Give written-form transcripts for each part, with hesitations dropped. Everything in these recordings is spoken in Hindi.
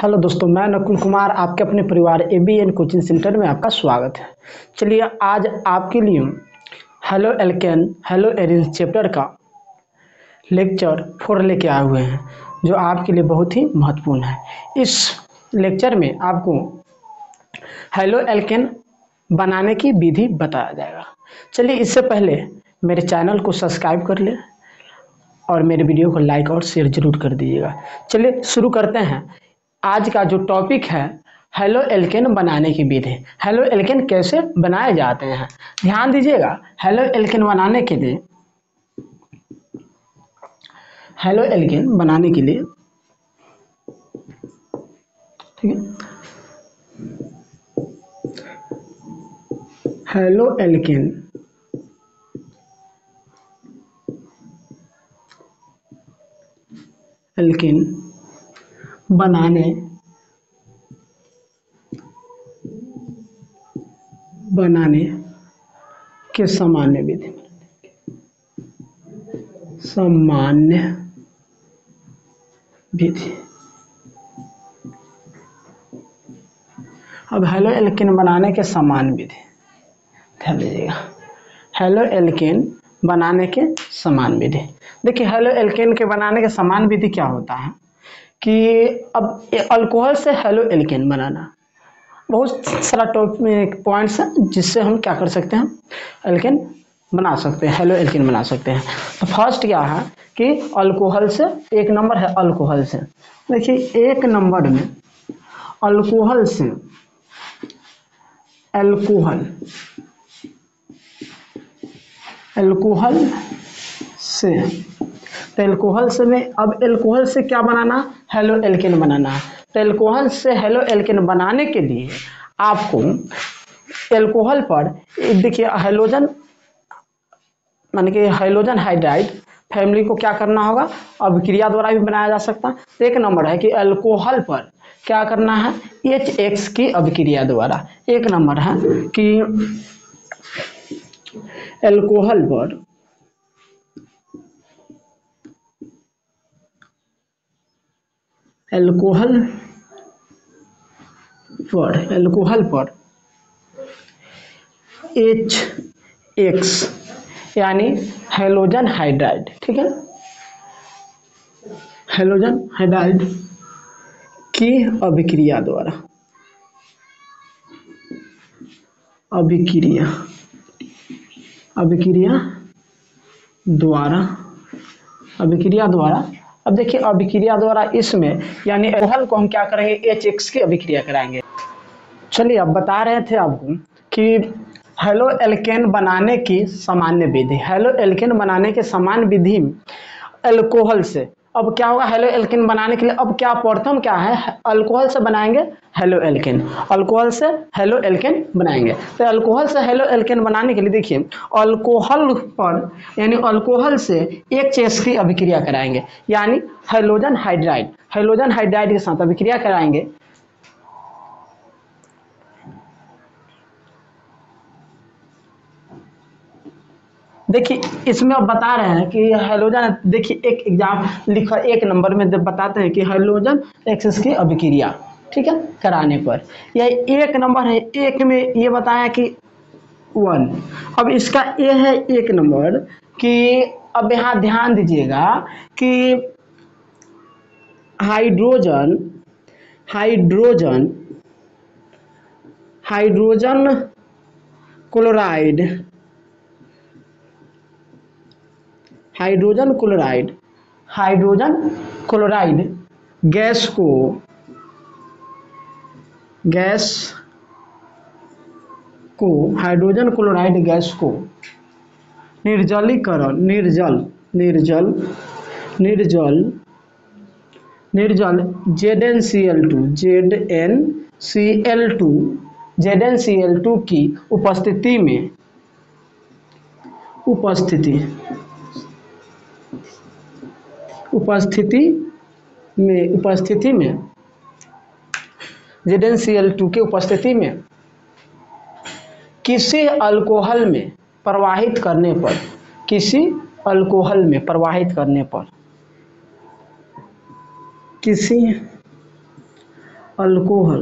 हेलो दोस्तों, मैं नकुल कुमार आपके अपने परिवार एबीएन कोचिंग सेंटर में आपका स्वागत है। चलिए आज आपके लिए haloalkane haloarene chapter का लेक्चर 4 लेके आए हुए हैं, जो आपके लिए बहुत ही महत्वपूर्ण है। इस लेक्चर में आपको हेलो एल्केन बनाने की विधि बताया जाएगा। चलिए इससे पहले मेरे चैनल को सब्सक्राइब कर लें और मेरे वीडियो को लाइक और शेयर जरूर कर दीजिएगा। चलिए शुरू करते हैं। आज का जो टॉपिक है हेलो एल्केन बनाने की विधि। हेलो एल्केन कैसे बनाए जाते हैं, ध्यान दीजिएगा। हेलो एल्केन बनाने के लिए ठीक है, हेलो एल्केन बनाने के सामान्य विधि। अब हेलो एल्केन बनाने के सामान्य विधि ध्यान दीजिएगा। हेलो एल्केन बनाने के समान विधि। देखिए हेलो एल्केन के बनाने के समान विधि क्या होता है कि अब अल्कोहल से हेलो एल्केन बनाना, बहुत सारा टॉपिक पॉइंट्स हैं जिससे हम क्या कर सकते हैं, एल्केन बना सकते हैं, हेलो एल्केन बना सकते हैं। तो फर्स्ट क्या है कि अल्कोहल से, एक नंबर है अल्कोहल से। देखिए एक नंबर में अल्कोहल से तो एल्कोहल से में अब एल्कोहल से क्या बनाना, हेलो एल्केन बनाना है। तो एल्कोहल से हेलो एल्केन बनाने के लिए आपको एल्कोहल पर देखिए हाइड्रोजन मान के हाइड्रोजन हाइड्राइड फैमिली को क्या करना होगा, अभिक्रिया द्वारा भी बनाया जा सकता है। तो एक नंबर है कि अल्कोहल पर क्या करना है, H की अभिक्रिया द्वारा। एक नंबर है कि एल्कोहल पर H यानी हाइड्रोजन हाइड्राइड, ठीक है, हाइड्रोजन हाइड्राइड की अभिक्रिया द्वारा अब देखिए अभिक्रिया द्वारा इसमें यानी एल्कोहल को हम क्या करेंगे, H की अभिक्रिया कराएंगे। चलिए अब बता रहे थे आपको कि हेलो एल्केन बनाने की सामान्य विधि। हेलो एल्केन बनाने के समान विधि अल्कोहल से अब क्या होगा, हेलो एल्केन बनाने के लिए अब क्या प्रथम क्या है, अल्कोहल से बनाएंगे हेलो एल्केन, अल्कोहल से हेलो एल्केन बनाएंगे। तो अल्कोहल से हेलो एल्केन बनाने के लिए देखिए अल्कोहल पर यानी अल्कोहल से H की अभिक्रिया कराएंगे, यानी हाइड्रोजन हाइड्राइड के साथ अभिक्रिया कराएंगे। देखिए इसमें अब बता रहे हैं कि हाइड्रोजन, देखिए एक एग्जाम लिखा एक नंबर में जब बताते हैं कि हाइड्रोजन एक्सेस की अभिक्रिया, ठीक है, कराने पर यह एक नंबर है। एक में ये बताया कि 1। अब इसका ये है एक नंबर कि अब यहाँ ध्यान दीजिएगा कि हाइड्रोजन क्लोराइड गैस को हाइड्रोजन क्लोराइड गैस को निर्जल ZnCl2 की उपस्थिति में ZnCl2 की उपस्थिति में किसी अल्कोहल में प्रवाहित करने पर किसी अल्कोहल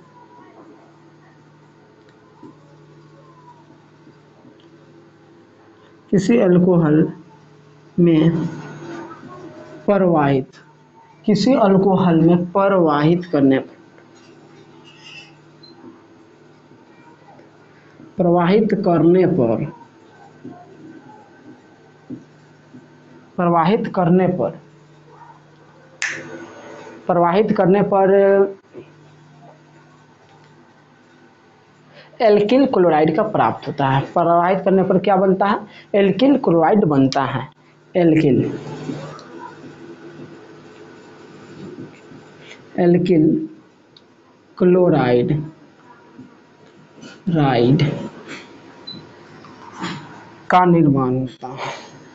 किसी अल्कोहल में प्रवाहित, किसी अल्कोहल में प्रवाहित करने पर, प्रवाहित करने पर, प्रवाहित करने पर, प्रवाहित करने पर एल्किल क्लोराइड का प्राप्त होता है। प्रवाहित करने पर क्या बनता है? एल्किल क्लोराइड बनता है। एल्किल एल्किल क्लोराइड का निर्माण होता है।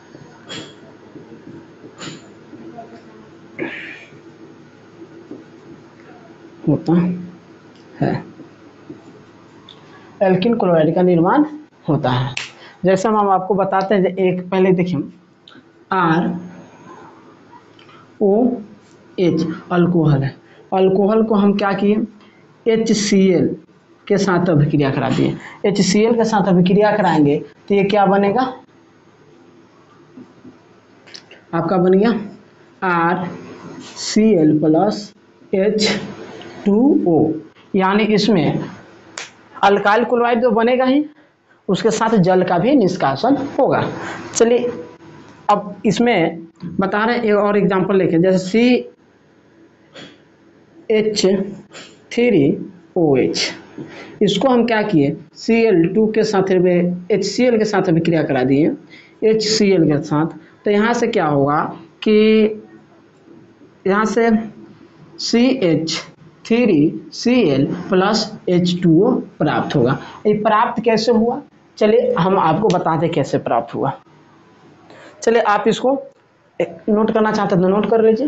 एल्किल क्लोराइड का निर्माण होता है। जैसे हम आपको बताते हैं, एक पहले देखिए ROH अल्कोहल है। अल्कोहल को हम क्या किए? HCl के साथ अभिक्रिया करा दिए। HCl के साथ अभिक्रिया कराएंगे तो ये क्या बनेगा? आपका बन गया RCl प्लस H2O, यानी इसमें अल्काइल क्लोराइड तो बनेगा ही, उसके साथ जल का भी निष्कासन होगा। चलिए अब इसमें बता रहे हैं एक और एग्जांपल लेके, जैसे CH3OH, इसको हम क्या किए? Cl2 के साथ HCl के साथ अभिक्रिया करा दिए, HCl के साथ। तो यहाँ से क्या होगा कि यहाँ से CH3Cl प्लस H2O प्राप्त होगा। ये प्राप्त कैसे हुआ? चलिए हम आपको बताते कैसे प्राप्त हुआ। चलिए आप इसको नोट करना चाहते हैं तो नोट कर लीजिए।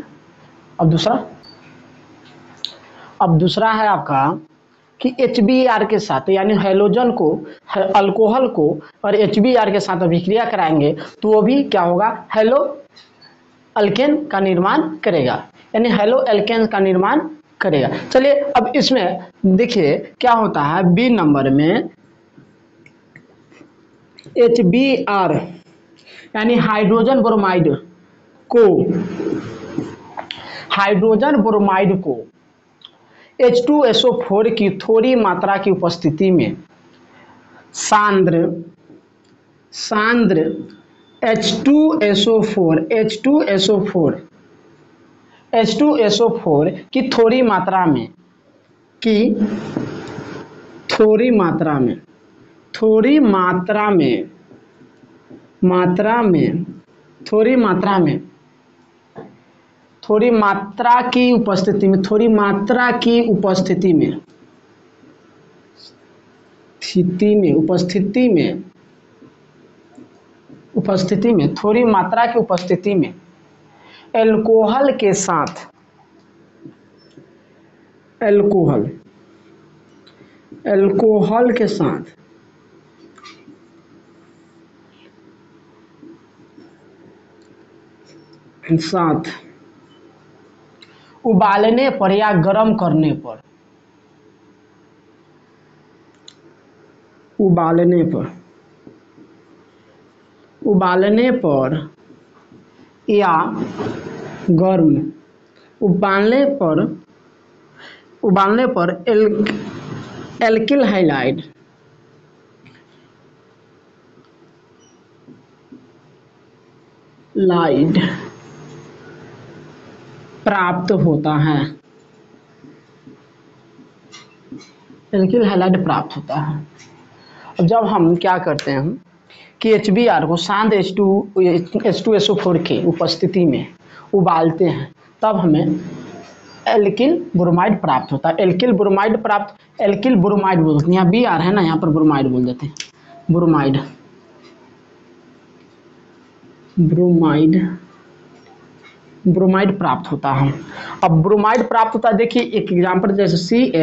अब दूसरा है आपका कि HBr के साथ, यानी हैलोजन को, अल्कोहल को और HBr के साथ अभिक्रिया कराएंगे तो वो भी क्या होगा? हेलो अल्केन का निर्माण करेगा, यानी हेलो एल्केन का निर्माण करेगा। चलिए अब इसमें देखिए क्या होता है। बी नंबर में HBr यानी हाइड्रोजन ब्रोमाइड को H2SO4 की थोड़ी मात्रा की उपस्थिति में सांद्र H2SO4 की थोड़ी मात्रा की उपस्थिति में अल्कोहल के साथ उबालने पर या गर्म करने पर, उबालने या गर्म, उबालने पर एल्किल हैलाइड प्राप्त होता है। एल्किल हैलाइड प्राप्त होता है। अब जब हम क्या करते हैं कि HBr को शांत H2SO4 की उपस्थिति में उबालते हैं तब हमें एल्किल ब्रोमाइड प्राप्त होता है। एल्किल ब्रोमाइड बोलते हैं, यहाँ Br है ना, यहाँ पर ब्रोमाइड बोल देते हैं। ब्रोमाइड प्राप्त होता है। अब ब्रोमाइड प्राप्त होता है, देखिए एक एग्जांपल, जैसे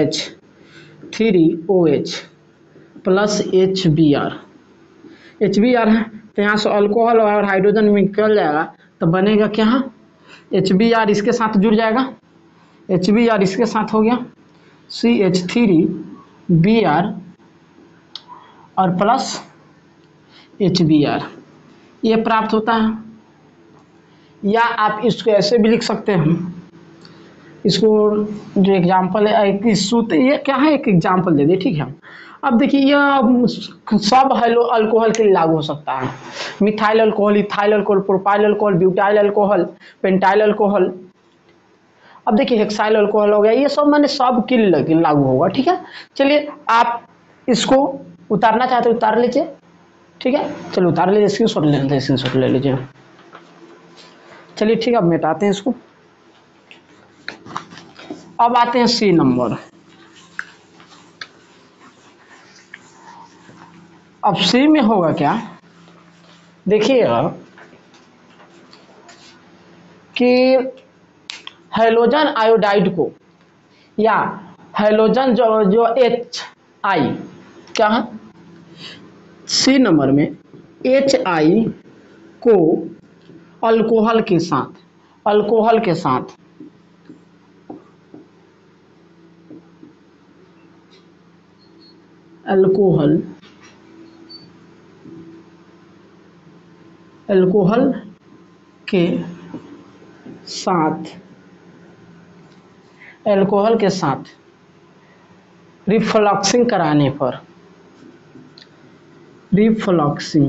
CH3OH प्लस HBr है, तो यहाँ से अल्कोहल और हाइड्रोजन निकल जाएगा तो बनेगा क्या? HBr इसके साथ जुड़ जाएगा, HBr इसके साथ हो गया, CH3Br और प्लस HBr, ये प्राप्त होता है। या आप इसको ऐसे भी लिख सकते हैं, इसको जो एग्जाम्पल है एक सूत्र, ये क्या है, एक एग्जाम्पल दे दिए, ठीक है। अब देखिए यह सब हेलो अल्कोहल के लिए लागू हो सकता है, methyl alcohol, ethyl alcohol, propyl alcohol, butyl alcohol, pentyl alcohol. अब देखिए हेक्साइल अल्कोहल हो गया, ये सब मैंने सब के लिए लागू होगा, ठीक है। चलिए आप इसको उतारना चाहते हो उतार लीजिए, ठीक है। चलो उतार लीजिए, स्क्रीनशॉट ले लेते हैं, स्क्रीनशॉट ले लीजिए। चलिए ठीक है, अब मिटाते हैं इसको। अब आते हैं सी नंबर। अब सी में होगा क्या, देखिएगा कि हैलोजन आयोडाइड को या हैलोजन जो HI क्या है, सी नंबर में HI को अल्कोहल के साथ अल्कोहल के साथ अल्कोहल के साथ रिफ्लक्सिंग कराने पर रिफ्लक्सिंग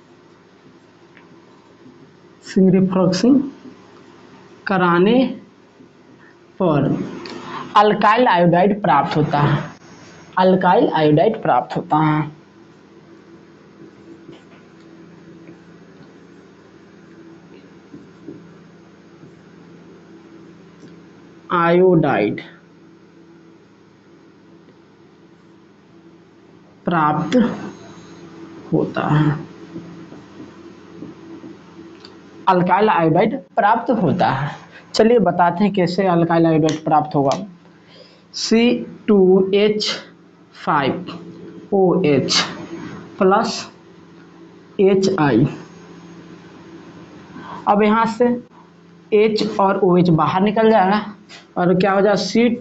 कराने पर अल्काइल आयोडाइड प्राप्त होता है, अल्काइल आयोडाइड प्राप्त होता है। आयोडाइड प्राप्त होता है, अल्काइल आयोडाइड प्राप्त होता है। चलिए बताते हैं कैसे अल्काइल आयोडाइड प्राप्त होगा। C2H5OH plus HI। अब यहाँ से H और OH बाहर निकल जाएगा और क्या हो जाएगा,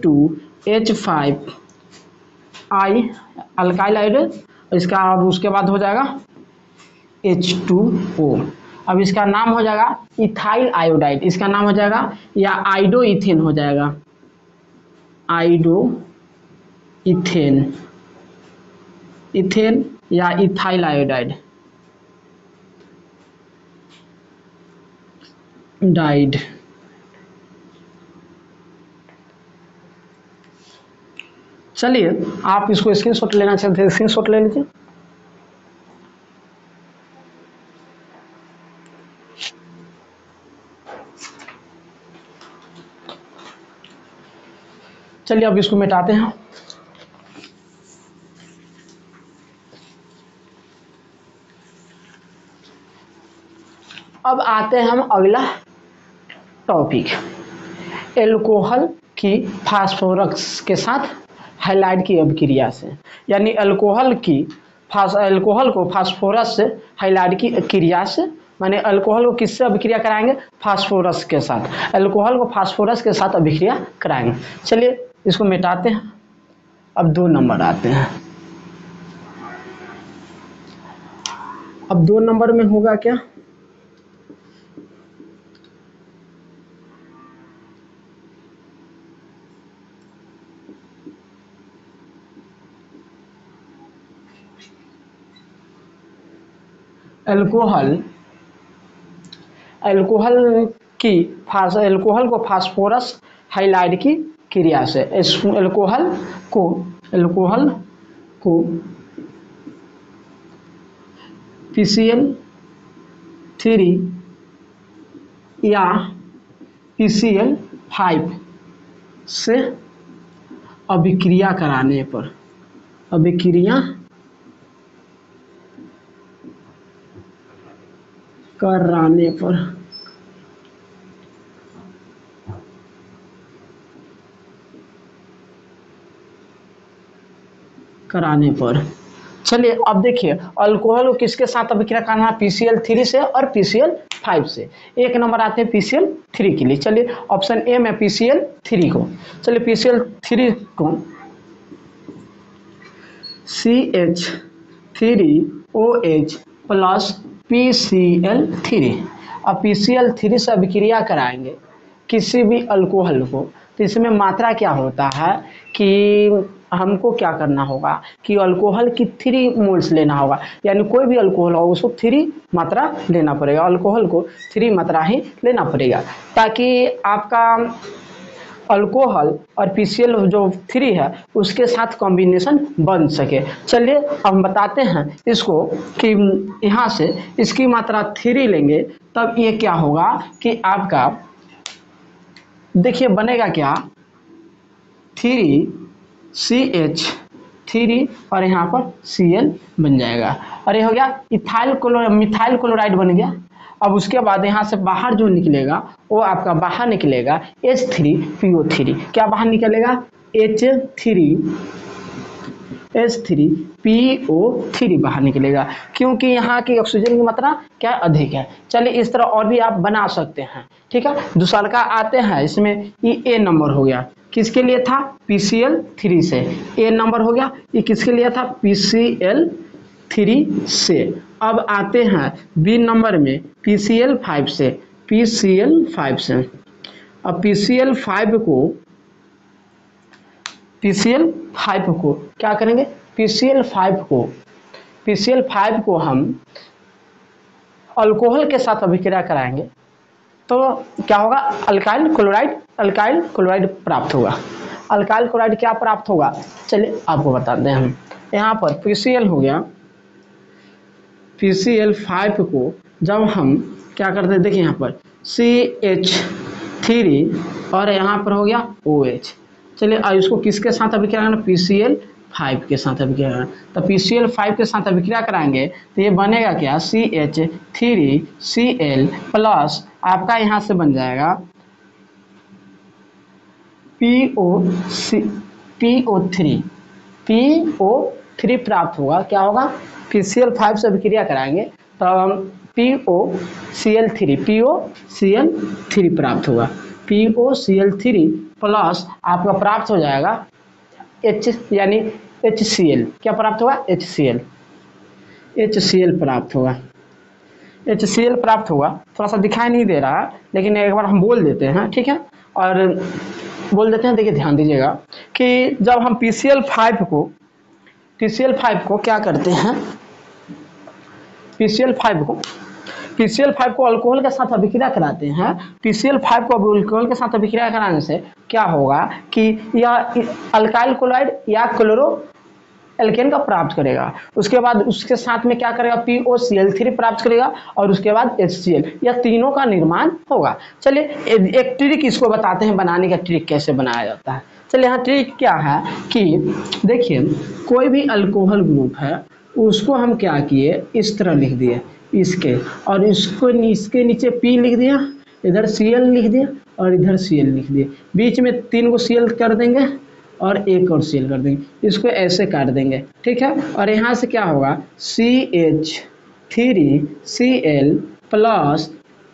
C2H5I अल्काइल आयोडाइड, इसका अब उसके बाद हो जाएगा H2O। अब इसका नाम हो जाएगा इथाइल आयोडाइड, इसका नाम हो जाएगा या आइडो इथेन हो जाएगा, आइडो इथेन या इथाइल आयोडाइड डाइड। चलिए आप इसको स्क्रीनशॉट लेना चाहते हैं, स्क्रीनशॉट ले लीजिए। चलिए अब इसको मिटाते हैं। अब आते हैं हम अगला टॉपिक, एल्कोहल की फास्फोरस के साथ हैलाइड की अभिक्रिया से, यानी अल्कोहल को फास्फोरस से हैलाइड की क्रिया से, माने अल्कोहल को किससे अभिक्रिया कराएंगे, फास्फोरस के साथ, अल्कोहल को फास्फोरस के साथ अभिक्रिया कराएंगे। चलिए इसको मिटाते हैं। अब 2 नंबर आते हैं। अब 2 नंबर में होगा क्या, अल्कोहल को फास्फोरस हाइलाइड की क्रिया से, अल्कोहल को PCl3 या PCl5 से अभिक्रिया कराने पर चलिए अब देखिए अल्कोहल को किसके साथ अभिक्रिया करना है, PCl3 से और PCl5 से। 1 नंबर आते हैं PCl3 के लिए। चलिए ऑप्शन ए में PCl3 को, चलिए PCl3 को CH3OH प्लस PCl3। अब PCl3 से अभिक्रिया कराएंगे किसी भी अल्कोहल को, तो इसमें मात्रा क्या होता है कि हमको क्या करना होगा कि अल्कोहल की 3 मोल्स लेना होगा, यानी कोई भी अल्कोहल हो उसको 3 मात्रा लेना पड़ेगा, अल्कोहल को 3 मात्रा ही लेना पड़ेगा, ताकि आपका अल्कोहल और PCl जो 3 है उसके साथ कॉम्बिनेशन बन सके। चलिए अब हम बताते हैं इसको कि यहाँ से इसकी मात्रा 3 लेंगे तब ये क्या होगा कि आपका देखिए बनेगा क्या 3CH3 और यहाँ पर Cl बन जाएगा और ये हो गया मिथाइल क्लोराइड बन गया। अब उसके बाद यहाँ से बाहर जो निकलेगा वो आपका बाहर निकलेगा H3PO3। क्या बाहर निकलेगा H3PO3 बाहर निकलेगा, क्योंकि यहाँ की ऑक्सीजन की मात्रा क्या अधिक है। चलिए इस तरह और भी आप बना सकते हैं, ठीक है। दूसरा का आते हैं, इसमें ये A नंबर हो गया, किसके लिए था PCl3 से, A नंबर हो गया, ये किसके लिए था PCl3 से। अब आते हैं B नंबर में PCl5 से, अब PCl5 को क्या करेंगे, PCl5 को हम अल्कोहल के साथ अभिक्रिया कराएंगे तो क्या होगा, अल्काइल क्लोराइड प्राप्त होगा। अल्काइल क्लोराइड क्या प्राप्त होगा, चलिए आपको बताते हैं हम। यहाँ पर PCl हो गया, PCl5 को जब हम क्या करते हैं, देखिए यहाँ पर CH3 और यहाँ पर हो गया OH। चलिए अब इसको किसके साथ अभिक्रिया करना, PCl5 के साथ अभिक्रिया करना। तो PCl5 के साथ अभिक्रिया कराएंगे तो ये बनेगा क्या CH3Cl प्लस आपका यहाँ से बन जाएगा PO3 प्राप्त होगा। क्या होगा, PCl5 से अभिक्रिया कराएंगे तो POCl3 प्राप्त होगा। POCl3 प्लस आपका प्राप्त हो जाएगा यानी HCl। क्या प्राप्त होगा, HCl प्राप्त होगा। HCl प्राप्त होगा, थोड़ा सा दिखाई नहीं दे रहा है लेकिन एक बार हम बोल देते हैं, ठीक है, और बोल देते हैं। देखिए ध्यान दीजिएगा कि जब हम PCl5 को क्या करते हैं, PCl5 को अल्कोहल के साथ अभिक्रिया कराते हैं। PCl5 को अल्कोहल के साथ अभिक्रिया कराने से क्या होगा कि यह अल्काइल क्लोराइड या क्लोरो एल्केन का प्राप्त करेगा। उसके बाद उसके साथ में क्या करेगा, POCl3 प्राप्त करेगा और उसके बाद HCl, यह तीनों का निर्माण होगा। चलिए एक ट्रिक इसको बताते हैं, बनाने का ट्रिक कैसे बनाया जाता है। चलिए यहाँ ट्रिक क्या है कि देखिए कोई भी अल्कोहल ग्रुप है उसको हम क्या किए, इस तरह लिख दिए इसके, और इसके नीचे P लिख दिया, इधर Cl लिख दिया और इधर Cl लिख दिया, बीच में 3 को Cl कर देंगे और एक और Cl कर देंगे, इसको ऐसे काट देंगे, ठीक है। और यहाँ से क्या होगा CH3Cl plus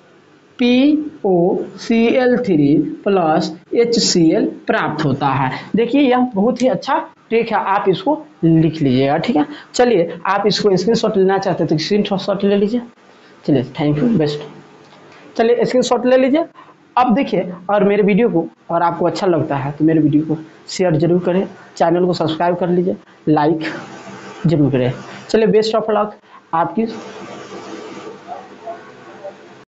POCl3 plus HCl प्राप्त होता है। देखिए यह बहुत ही अच्छा ट्रिक है, आप इसको लिख लीजिएगा, ठीक है। चलिए आप इसको स्क्रीनशॉट लेना चाहते हैं तो स्क्रीनशॉट ले लीजिए। चलिए थैंक यू, बेस्ट। चलिए स्क्रीनशॉट ले लीजिए। अब देखिए, और मेरे वीडियो को और आपको अच्छा लगता है तो मेरे वीडियो को शेयर जरूर करें, चैनल को सब्सक्राइब कर लीजिए, लाइक जरूर करें। चलिए बेस्ट ऑफ लक आपकी